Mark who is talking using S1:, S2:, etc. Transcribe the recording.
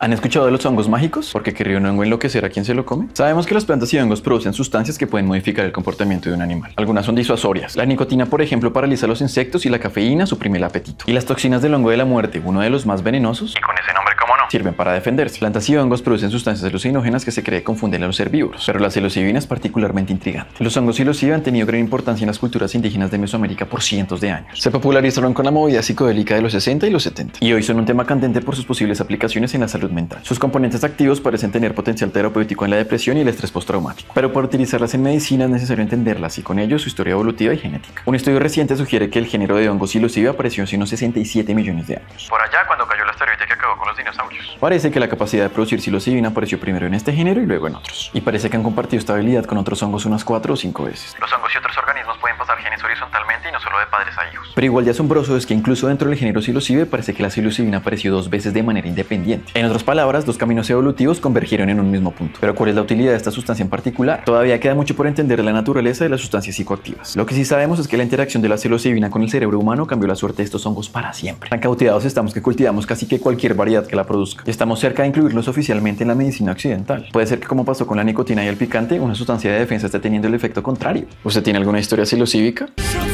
S1: ¿Han escuchado de los hongos mágicos? Porque querría un hongo enloquecer a quien se lo come. Sabemos que las plantas y hongos producen sustancias que pueden modificar el comportamiento de un animal. Algunas son disuasorias. La nicotina, por ejemplo, paraliza a los insectos y la cafeína suprime el apetito. Y las toxinas del hongo de la muerte, uno de los más venenosos, y con ese nombre, ¿cómo no?, sirven para defenderse. Plantas y hongos producen sustancias alucinógenas que se cree confunden a los herbívoros, pero la psilocibina es particularmente intrigante. Los hongos psilocibe han tenido gran importancia en las culturas indígenas de Mesoamérica por cientos de años. Se popularizaron con la movida psicodélica de los 60 y los 70, y hoy son un tema candente por sus posibles aplicaciones en la salud mental. Sus componentes activos parecen tener potencial terapéutico en la depresión y el estrés postraumático, pero para utilizarlas en medicina es necesario entenderlas y con ello su historia evolutiva y genética. Un estudio reciente sugiere que el género de hongo psilocibe apareció hace unos 67 millones de años. Por allá, cuando cayó el asteroide que acabó con los dinosaurios. Parece que la capacidad de producir psilocibina apareció primero en este género y luego en otros. Y parece que han compartido estabilidad con otros hongos unas 4 o 5 veces. Los hongos y otros organismos pueden pasar genes horizontalmente y no solo de padres a hijos. Pero igual de asombroso es que incluso dentro del género psilocibe parece que la psilocibina apareció 2 veces de manera independiente. En otras palabras, 2 caminos evolutivos convergieron en un mismo punto. Pero ¿cuál es la utilidad de esta sustancia en particular? Todavía queda mucho por entender de la naturaleza de las sustancias psicoactivas. Lo que sí sabemos es que la interacción de la psilocibina con el cerebro humano cambió la suerte de estos hongos para siempre. Tan cautivados estamos que cultivamos casi que cualquier variedad que la produzca. Y estamos cerca de incluirlos oficialmente en la medicina occidental. Puede ser que, como pasó con la nicotina y el picante, una sustancia de defensa esté teniendo el efecto contrario. ¿Usted tiene alguna historia psilocíbica?